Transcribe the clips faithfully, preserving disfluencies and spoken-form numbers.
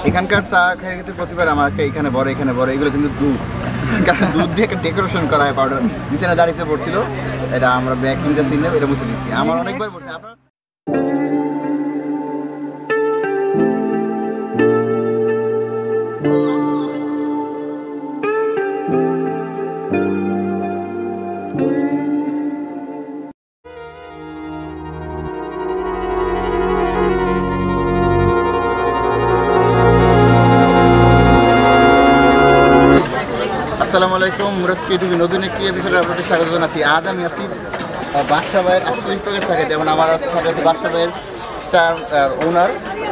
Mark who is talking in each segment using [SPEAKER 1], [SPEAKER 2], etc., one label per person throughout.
[SPEAKER 1] এখানকার চা খেয়ে কিন্তু প্রতিবার আমাকে এখানে বড় এখানে বড় এগুলো কিন্তু দুধ, কারণ দুধ দিয়ে একটা ডেকোরেশন করা হয় পাউডার। নিচে দাঁড়িয়ে পড়ছিল, এটা আমরা ব্যাকিং দা সিন এটা মুছে দিচ্ছি। আমার অনেকবার বলছি আপনার আসসালামু আলাইকুম, মুরাদ টিভি নতুন একটি এপিসোডে আপনাদের স্বাগত জানাচ্ছি। আজ আমি আছি বাদশা ভাইয়ের আটচল্লিশ টাকার সাথে, যেমন আমার সাথে আছে বাদশা ভাইয়ের চার ওনার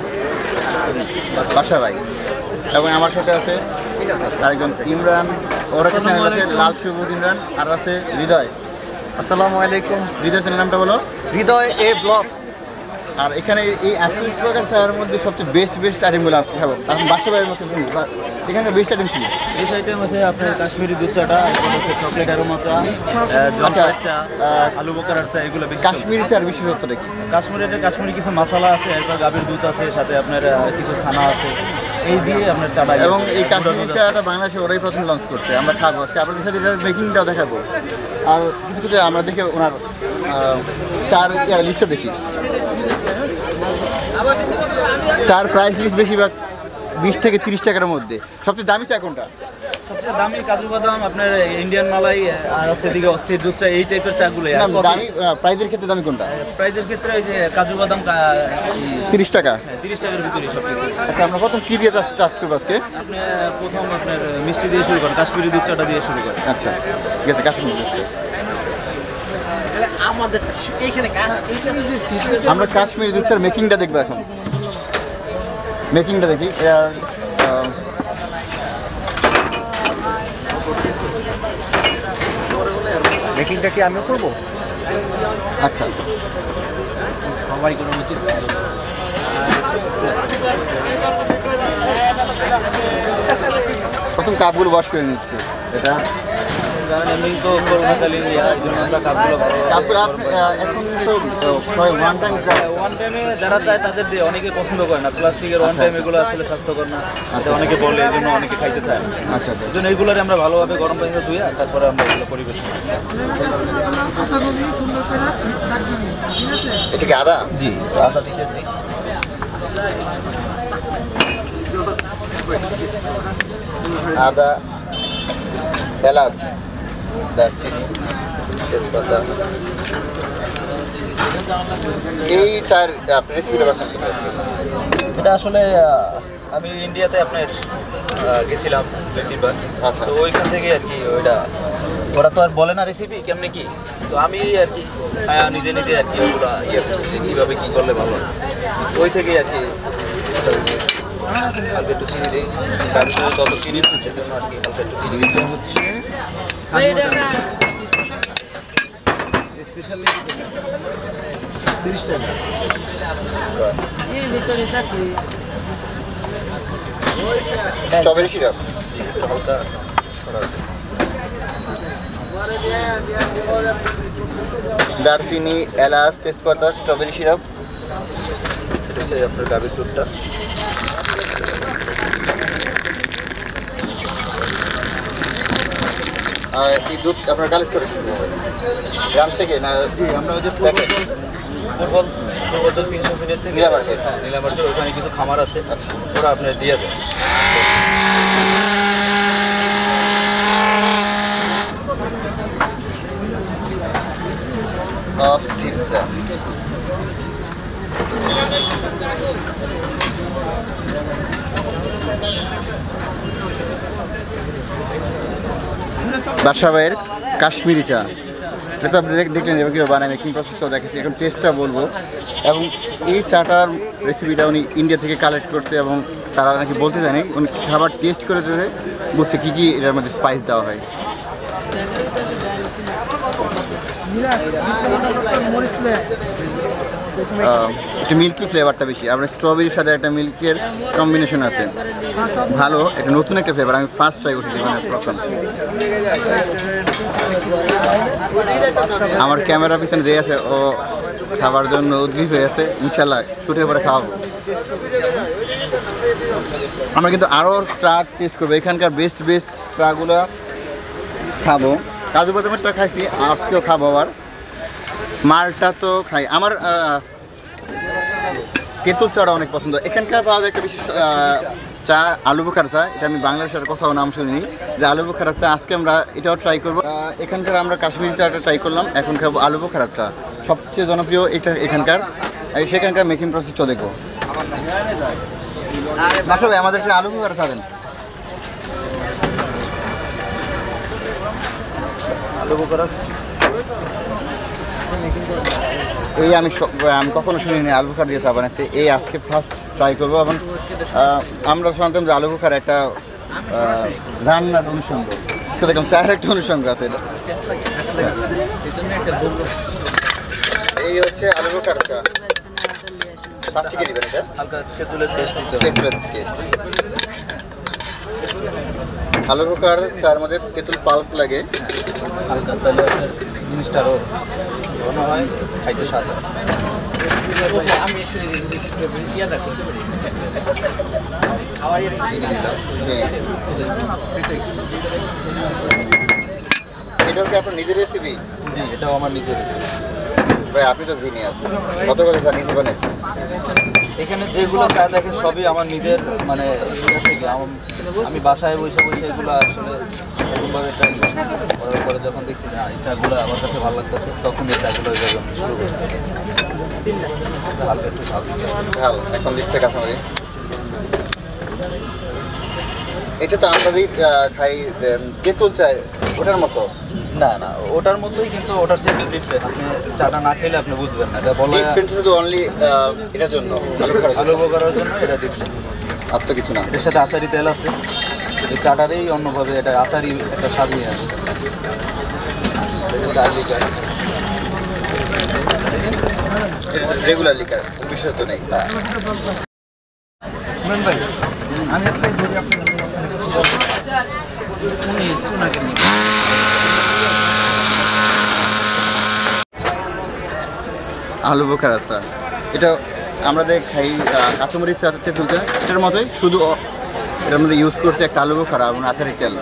[SPEAKER 1] বাদশা ভাই, এবং আমার সাথে আছে আরেকজন ইমরান, ওর একটা চ্যানেল আছে লাল সবুজ ইমরান, আর আছে হৃদয়।
[SPEAKER 2] আসসালামু আলাইকুম।
[SPEAKER 1] হৃদয় চ্যানেল নামটা বলো?
[SPEAKER 2] হৃদয় এ ব্লগস।
[SPEAKER 1] আর এখানে এই আটচল্লিশ টাকার চায়ের মধ্যে সবচেয়ে বেস্ট বেস্ট আইটেমগুলো আছে খাবো। এখন বাদশা ভাইয়ের মধ্যে এখানকার বেস্ট আইটেম কি?
[SPEAKER 2] বেস্ট আইটেম আছে আপনার কাশ্মীরি দুধ চাটা, আছে চকলেট আরোমা চা, জলপাইয়ের চা, আলু বোকারার চা, এগুলো বেশি।
[SPEAKER 1] কাশ্মীরি চার বিশেষত্বটা কি?
[SPEAKER 2] কাশ্মীরের কাশ্মীরি কিছু মশলা আছে, এরপর গাভীর দুধ আছে, সাথে আপনার কিছু ছানা আছে, এই দিয়ে আপনার চাটা।
[SPEAKER 1] এবং এই কাশ্মীরি চাটা বাংলাদেশে ওরাই প্রথম লঞ্চ করছে, আমরা খাবো আজকে আপনাদের সাথে এটার মেকিংটাও দেখাবো। আর কিছু কিছু আমরা দেখে ওনার চার লিস্টটা দেখি। চার প্রাইস লিস্ট বেশিরভাগ বিশ থেকে তিরিশ টাকার মধ্যে। সবচেয়ে দামি চা কোনটা?
[SPEAKER 2] সবচেয়ে দামি কাজু বাদাম, আপনার ইন্ডিয়ান মালাই, আর আছে দিকে অস্থির দুধ চা, এই টাইপের চাগুলো।
[SPEAKER 1] দামি প্রাইসের ক্ষেত্রে দামি কোনটা?
[SPEAKER 2] প্রাইসের ক্ষেত্রে এই যে কাজু বাদাম
[SPEAKER 1] তিরিশ টাকা,
[SPEAKER 2] তিরিশ টাকার ভিতরে সব কিছু।
[SPEAKER 1] আচ্ছা, আমরা প্রথম কি দিয়ে স্টার্ট করবো আজকে?
[SPEAKER 2] আপনি প্রথম আপনার মিষ্টি দিয়ে শুরু করেন, কাশ্মীরি দুধ চাটা দিয়ে শুরু করেন।
[SPEAKER 1] আচ্ছা ঠিক আছে, কাশ্মীরি দুধ চা।
[SPEAKER 2] আমাদের এইখানে
[SPEAKER 1] আমরা কাশ্মীরি দুধ চার মেকিংটা দেখবো এখন। মেকিংটা দেখি।
[SPEAKER 2] মেকিংটা কি আমিও করবো?
[SPEAKER 1] আচ্ছা,
[SPEAKER 2] সবাই কোনো উচিত ছিল।
[SPEAKER 1] প্রথম কাপগুলো ওয়াশ করে নিচ্ছে। এটা
[SPEAKER 2] এমনি তো করোনাকালীন এই জন্য আমরা কাপগুলো
[SPEAKER 1] এখন তো ওয়ান টাইম
[SPEAKER 2] ওয়ান টাইমে যারা চায় তাদের দিয়ে অনেকে পছন্দ করে না। প্লাস্টিকের ওয়ান টাইম এগুলো আসলে স্বাস্থ্যকর না, অনেকে বলে, এই জন্য অনেকে খাইতে চায়।
[SPEAKER 1] আচ্ছা,
[SPEAKER 2] এই জন্য এইগুলোর আমরা ভালোভাবে গরম পানিতে ধুয়ে তারপরে আমরা এগুলো পরিবেশন করি।
[SPEAKER 1] এটা কি আদা?
[SPEAKER 2] জি, আদা দিতেছি।
[SPEAKER 1] আদা, এলাচ, দারচিনি, তেজপাতা। এই চার রেসিপিটা
[SPEAKER 2] এটা আসলে আমি ইন্ডিয়াতে আপনার গেছিলাম দুই-তিনবার।
[SPEAKER 1] আচ্ছা,
[SPEAKER 2] তো ওইখান থেকে আর কি ওইটা ওরা তো আর বলে না রেসিপি কেমনে কি, তো আমি আর কি নিজে নিজে আর কি ওগুলো ইয়ে করছি যে কীভাবে কী করলে ভালো হয়। ওই থেকেই আর কি হালকা একটু চিনি দিই, তারপরে তত চিনি হচ্ছে জন্য আর কি হালকা একটু চিনি দিতে হচ্ছে। স্পেশালি তিরিশ টাকা
[SPEAKER 1] স্ট্রবেরি সিরাপ,
[SPEAKER 2] হালকা
[SPEAKER 1] দারচিনি, এলাচ, তেজপাতা, স্ট্রবেরি সিরাপ।
[SPEAKER 2] এটা হচ্ছে আপনার গাভীর দুধটা।
[SPEAKER 1] এই দুধ আপনার কালেক্ট করে গ্রাম থেকে না?
[SPEAKER 2] জি, আমরা ওই যে পূর্বাচল পূর্বল পূর্বাচল তিনশো ফিটের থেকে
[SPEAKER 1] নীলা মার্কেট,
[SPEAKER 2] হ্যাঁ নীলা মার্কেট, ওখানে কিছু খামার আছে, ওরা আপনার দিয়ে দেয়।
[SPEAKER 1] অস্থির চা। বাদশা ভাইয়ের কাশ্মীরি চা, এটা আপনি দেখলেন এবার কীভাবে বানায়, মেকিং প্রসেসটাও দেখেছি, এখন টেস্টটা বলবো। এবং এই চাটার রেসিপিটা উনি ইন্ডিয়া থেকে কালেক্ট করছে, এবং তারা নাকি বলতে জানে উনি খাবার টেস্ট করে ধরে বুঝছে কী কী এটার মধ্যে স্পাইস দেওয়া হয়। একটু মিল্কি ফ্লেভারটা বেশি, আপনার স্ট্রবেরির সাথে একটা মিল্কের কম্বিনেশন আছে, ভালো একটা নতুন একটা ফ্লেভার। আমি ফার্স্ট ট্রাই করছি মানে প্রথম। আমার ক্যামেরা পিছনে যে আছে ও খাবার জন্য উদ্গ্রীব হয়ে আছে। ইনশাল্লাহ ছুটে পরে খাওয়াবো। আমরা কিন্তু আরও চা টেস্ট করবো, এখানকার বেস্ট বেস্ট চাগুলো খাবো। কাজু বাদামেরটা খাইছি, আজকেও খাবো। আবার মালটা তো খাই। আমার তেঁতুল চাটা অনেক পছন্দ। এখানকার পাওয়া যায় একটা বিশেষ চা, আলু বোখারা চা। এটা আমি বাংলাদেশের কোথাও নাম শুনিনি যে আলু বোখারা চা। আজকে আমরা এটাও ট্রাই করবো। এখানকার আমরা কাশ্মীরি চাটা ট্রাই করলাম, এখন খাবো আলু বোখারা চা। সবচেয়ে জনপ্রিয় এটা এখানকার, সেখানকার মেকিং প্রসেসটা দেখবো। বাসা ভাই আমাদের আলু বোখারা খাবেন?
[SPEAKER 2] আলু বোখারা
[SPEAKER 1] এই আমি আমি কখনো শুনিনি আলু বোখারা দিয়ে চা বানাচ্ছে। এই আজকে ফার্স্ট ট্রাই করবো। এবং আমরা শুনতাম যে আলু বোখারা একটা রান্নার অনুষঙ্গ, দেখলাম চায়ের একটা অনুষঙ্গ আছে। এই হচ্ছে আলু বোখারা চা। প্লাস্টিকে দিবেন এটা,
[SPEAKER 2] হালকা তেঁতুলের পেস্ট দিতে হবে।
[SPEAKER 1] তেঁতুলের টেস্ট। আলু বোখার চার মধ্যে তেঁতুল পাল্প লাগে
[SPEAKER 2] হালকা, তাহলে জিনিসটা আরও ঘন হয়, খাইতে স্বাদ হয়।
[SPEAKER 1] এটা কি আপনার নিজের রেসিপি?
[SPEAKER 2] জি, এটাও আমার নিজের রেসিপি।
[SPEAKER 1] ভাই আপনি তো জিনিয়াস, কত কত চা নিজে বানাইছেন?
[SPEAKER 2] এখানে যেগুলো চা দেখেন সবই আমার নিজের, মানে থেকে আমি বাসায় বসে বসে এগুলো আসলে এরকমভাবে ট্রাই করছি। করার পরে যখন দেখছি না এই চাগুলো আমার কাছে ভালো লাগতেছে, তখন এই চাগুলো এইভাবে আমি শুরু করছি। হালকা একটু ঝাল দিতে হবে।
[SPEAKER 1] ঝাল এখন দিচ্ছে কাঁচামরি। এটা তো আমরা খাই তেঁতুল চাই, ওটার মতো
[SPEAKER 2] না না, ওটার মতোই, কিন্তু ওটার সে ডিফারেন্ট। আপনি চাটা না খেলে আপনি বুঝবেন না। এটা বলা
[SPEAKER 1] ডিফারেন্ট শুধু অনলি এটার জন্য, আলু বোখারার
[SPEAKER 2] আলু বোখারার জন্য এটা ডিফারেন্ট,
[SPEAKER 1] আর তো কিছু না।
[SPEAKER 2] এর সাথে আচারি তেল আছে। এই চাটারেই অন্যভাবে এটা আচারি একটা স্বাদ নিয়ে আসে। চার লিটার
[SPEAKER 1] রেগুলার লিকার, বিষয় তো নেই।
[SPEAKER 3] আমি একটাই ধরি আপনার
[SPEAKER 1] আলু বোখারা চা, এটা আমরা দেখ খাই কাঁচামরিচ চা, তেঁতুল চা, এটার মতোই, শুধু এটার মধ্যে ইউজ করছে একটা আলু বোখারা এবং আচারি তেল।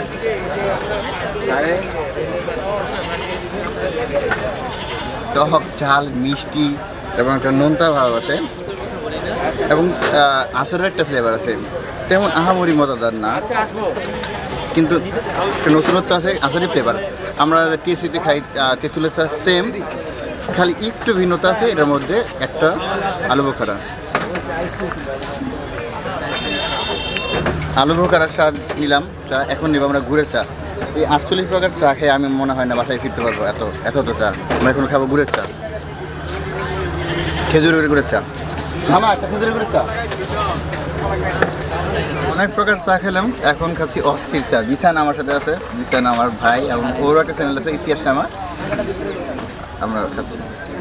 [SPEAKER 1] টক, ঝাল, মিষ্টি এবং একটা নোনতা ভাব আছে এবং আচারের একটা ফ্লেভার আছে। তেমন আহামরি মজাদার না, কিন্তু একটা নতুনত্ব আছে, আচারি ফ্লেভার। আমরা টিএসিতে খাই তেঁতুলের চা, সেম, খালি একটু ভিন্নতা আছে এটার মধ্যে, একটা আলু বোখারা। আলু বোখারার স্বাদ নিলাম, চা এখন নিব আমরা গুড়ের চা। এই আটচল্লিশ প্রকার চা খেয়ে আমি মনে হয় না বাসায় ফিরতে পারবো, এত এত তো চা। আমরা এখন খাবো গুড়ের চা, খেজুরের গুড়ের চা। মামা একটা খেজুরের গুড়ের চা। অনেক প্রকার চা খেলাম, এখন খাচ্ছি অস্থির চা। জিসান আমার সাথে আছে, জিসান আমার ভাই, এবং ওর একটা চ্যানেল আছে ইতিহাস নামা, আমরা খাচ্ছি।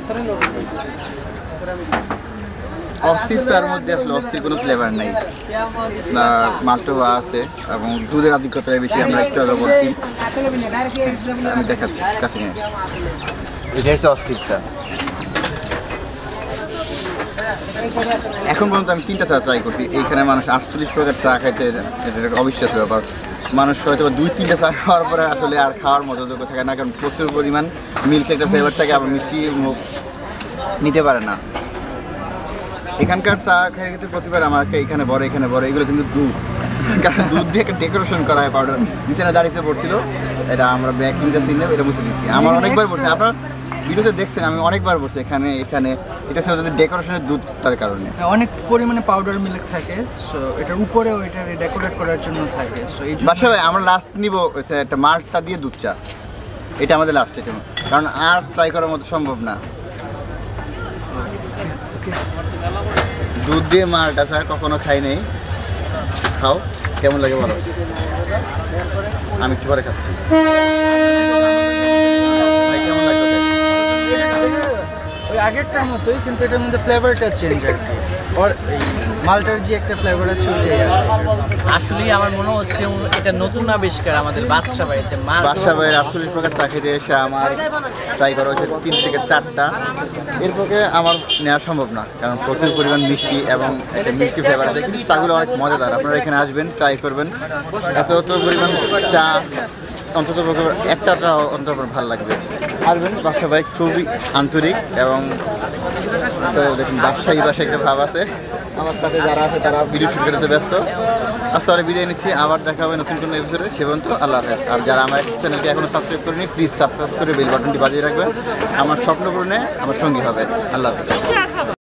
[SPEAKER 1] অস্থির চার মধ্যে আসলে অস্থির কোনো ফ্লেভার নেই, মালটোয়া আছে এবং দুধের আধিক্যতায় বেশি। আমরা একটু আগে বলছি, আমি দেখাচ্ছি কাছে নিয়ে। এটা হচ্ছে অস্থির চা। এখন পর্যন্ত আমি তিনটা চা ট্রাই করছি। এইখানে মানুষ আটচল্লিশ প্রকার চা খাইতে, এটা একটা অবিশ্বাস্য ব্যাপার। মানুষ হয়তো দুই তিনটা চা খাওয়ার পরে আসলে আর খাওয়ার মতো যোগ্য থাকে না, কারণ প্রচুর পরিমাণ মিল্ক একটা ফ্লেভার থাকে, আবার মিষ্টি নিতে পারে না। এখানকার চা খেয়ে কিন্তু প্রতিবার আমাকে এখানে বড় এখানে বড়, এগুলো কিন্তু দুধ, কারণ দুধ দিয়ে একটা ডেকোরেশন করা হয় পাউডার। নিচে দাঁড়িয়ে পড়ছিল, এটা আমরা ব্যাকিংটা সিন এটা মুছে দিচ্ছি। আমার অনেকবার পড়ছে, আপনার ভিডিওতে দেখছেন আমি অনেকবার বলছি এখানে এখানে এটা হচ্ছে ডেকোরেশনের দুধটার কারণে।
[SPEAKER 3] অনেক পরিমাণে পাউডার মিল্ক থাকে, সো এটার উপরেও এটা ডেকোরেট করার জন্য থাকে। সো এই জন্য
[SPEAKER 1] বাসা ভাই আমরা লাস্ট নিব একটা মাল্টা দিয়ে দুধ চা, এটা আমাদের লাস্ট আইটেম, কারণ আর ট্রাই করার মতো সম্ভব না। দুধ দিয়ে মাল্টা চা কখনো খাই নেই, খাও কেমন লাগে বলো। আমি একটু পরে খাচ্ছি। কেমন লাগবে?
[SPEAKER 3] ওই আগেরটার মতোই, কিন্তু এটার মধ্যে ফ্লেভারটা চেঞ্জ আর কি। ওর এই মালটার যে একটা ফ্লেভার আছে ওইটাই আছে।
[SPEAKER 4] আসলেই আমার মনে হচ্ছে এটা নতুন আবিষ্কার আমাদের বাদশা বাড়িতে মাল
[SPEAKER 1] বাদশা ভাইয়ের আটচল্লিশ প্রকার চা খেতে এসে আমার ট্রাই করা হয়েছে তিন থেকে চারটা। এর পক্ষে আমার নেওয়া সম্ভব না, কারণ প্রচুর পরিমাণ মিষ্টি এবং একটা মিষ্টি ফ্লেভার আছে, কিন্তু চাগুলো অনেক মজাদার। আপনারা এখানে আসবেন, ট্রাই করবেন, এত এত পরিমাণ চা অন্তত একটা চা অন্তত ভালো লাগবে। আসবেন, বাদশা ভাই খুবই আন্তরিক এবং তো দেখুন ব্যবসায়ী বাসায় একটা ভাব আছে। আমার কাছে যারা আছে তারা ভিডিও শুট করতে ব্যস্ত। আজকে অনেক বিদায় নিচ্ছি, আবার দেখা হবে নতুন কোনো এপিসোডে। সে পর্যন্ত আল্লাহ হাফেজ। আর যারা আমার চ্যানেলকে এখনও সাবস্ক্রাইব করেনি প্লিজ সাবস্ক্রাইব করে বেল বাটনটি বাজিয়ে রাখবেন। আমার স্বপ্ন পূরণে আমার সঙ্গী হবে। আল্লাহ হাফেজ।